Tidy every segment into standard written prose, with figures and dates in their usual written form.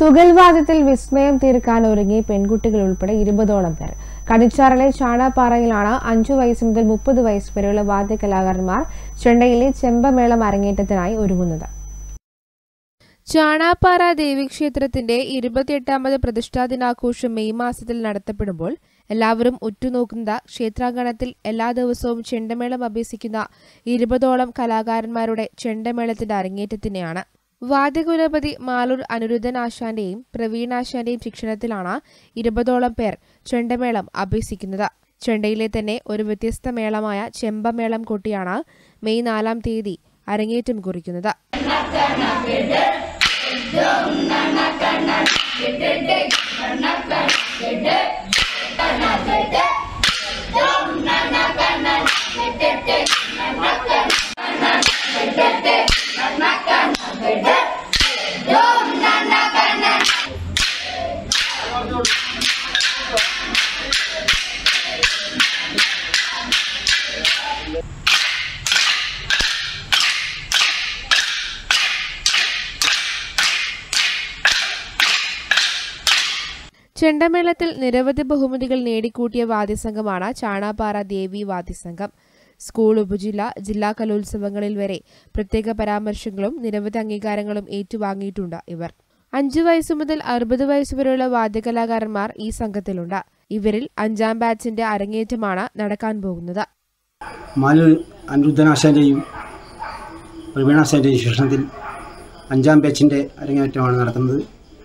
തുകൽവാദത്തിൽ വിസ്മയം തീർക്കാൻ ഒരുങ്ങി പെൺകുട്ടികൾ ഉൾപ്പെടെ 20ഓളം പേർ. കണിച്ചാറിലെ ചാണാപ്പാറയിലാണ് 5 വയസ്സ് മുതൽ 30 വയസ്സ് വരെയുള്ള വാദ്യകലാകാരന്മാർ ചെണ്ടയിലെ ചെമ്പമേളം അരങ്ങേറ്റത്തിനായി ഒരുങ്ങുന്നത്. ചാണാപ്പാറ ദേവീക്ഷേത്രത്തിന്റെ 28ാമത് പ്രതിഷ്ഠാ ദിനാഘോഷം മെയ് മാസത്തിൽ നടത്തപ്പെടുമ്പോൾ എല്ലാവരും ഉറ്റുനോക്കുന്നത് ക്ഷേത്രാങ്കണത്തിൽ എല്ലാ ദിവസവും ചെണ്ടമേളം അഭ്യസിക്കുന്ന 20ഓളം കലാകാരന്മാരുടെ ചെണ്ടമേളത്തിന്റെ അരങ്ങേറ്റത്തിനെയാണ്. വാദ്യകുലപതി മാലൂർ അനിരുദ്ധനാശാന്റെയും പ്രവീണാശാന്റെയും ശിക്ഷണത്തിലാണ് 20ഓളം പേർ ചെണ്ടമേളം അഭ്യസിക്കുന്നത്. ചെണ്ടയിലെ തന്നെ ഒരു വ്യത്യസ്ത മേളമായ ചെമ്പമേളം കൊട്ടിയാണ് മെയ് 4-ാം തീയതി അരങ്ങേറ്റം കുറിക്കുന്നത്. ചെണ്ടമേളത്തിൽ നിരവധി ബഹുമതികൾ നേടിക്കൂട്ടിയ വാദ്യസംഘമാണ് ചാണാപ്പാറ ദേവി വാദ്യസംഘം. സ്കൂൾ, ഉപജില്ല, ജില്ലാ കലോത്സവങ്ങളിൽ വരെ പ്രത്യേക പരാമർശങ്ങളും നിരവധി അംഗീകാരങ്ങളും ഏറ്റുവാങ്ങിയിട്ടുണ്ട് ഇവർ. 5 വയസ്സ് മുതൽ 60 വയസ്സ് വരെയുള്ള വാദ്യകലാകാരന്മാർ ഈ സംഘത്തിലുണ്ട്. ഇവരിൽ 5ാം ബാച്ചിന്റെ അരങ്ങേറ്റമാണ് നടക്കാൻ പോകുന്നത്. മാലൂർ അനിരുദ്ധനാശാന്റെയും പ്രവീണാശാന്റെയും ശിക്ഷണത്തിൽ 5ാം ബാച്ചിന്റെ അരങ്ങേറ്റമാണ് നടക്കുന്നത്.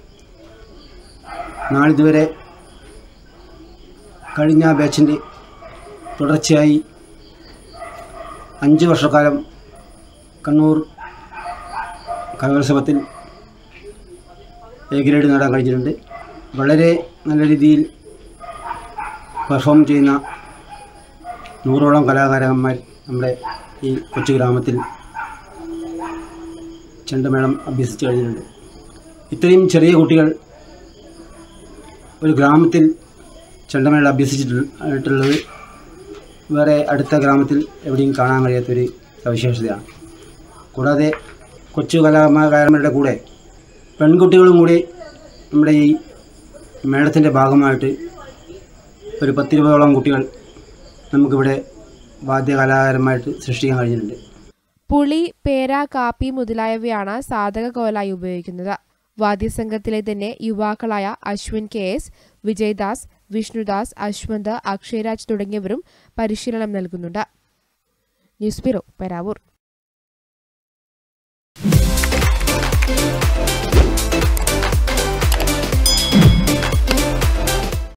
നാളിതുവരെ കഴിഞ്ഞ ബാച്ചിൻ്റെ തുടർച്ചയായി 5 വർഷക്കാലം കണ്ണൂർ കലോത്സവത്തിൽ എ ഗ്രേഡ് നേടാൻ കഴിഞ്ഞിട്ടുണ്ട്. വളരെ നല്ല രീതിയിൽ പെർഫോം ചെയ്യുന്ന 100ഓളം കലാകാരന്മാർ നമ്മുടെ ഈ കൊച്ചു ഗ്രാമത്തിൽ ചെണ്ടമേളം അഭ്യസിച്ച് കഴിഞ്ഞിട്ടുണ്ട്. ഇത്രയും ചെറിയ കുട്ടികൾ ഒരു ഗ്രാമത്തിൽ ചെണ്ടമേളം അഭ്യസിച്ചിട്ടുള്ളത് വേറെ അടുത്ത ഗ്രാമത്തിൽ എവിടെയും കാണാൻ കഴിയാത്തൊരു സവിശേഷതയാണ്. കൂടാതെ കൊച്ചു കലാകാരന്മാരുടെ കൂടെ പെൺകുട്ടികളും കൂടി നമ്മുടെ ഈ മേളത്തിൻ്റെ ഭാഗമായിട്ട് ഒരു 10-20ഓളം കുട്ടികൾ നമുക്കിവിടെ വാദ്യകലാകാരന്മാരായിട്ട് സൃഷ്ടിക്കാൻ കഴിഞ്ഞിട്ടുണ്ട്. പുളി, പേര, കാപ്പി മുതലായവയാണ് സാധക കോലായി ഉപയോഗിക്കുന്നത്. വാദ്യസംഘത്തിലെ തന്നെ യുവാക്കളായ അശ്വിൻ KS, വിജയ്ദാസ്, വിഷ്ണുദാസ്, അശ്വന്ത്, അക്ഷയരാജ് തുടങ്ങിയവരും പരിശീലനം നൽകുന്നുണ്ട്. News bureau, Peravoor.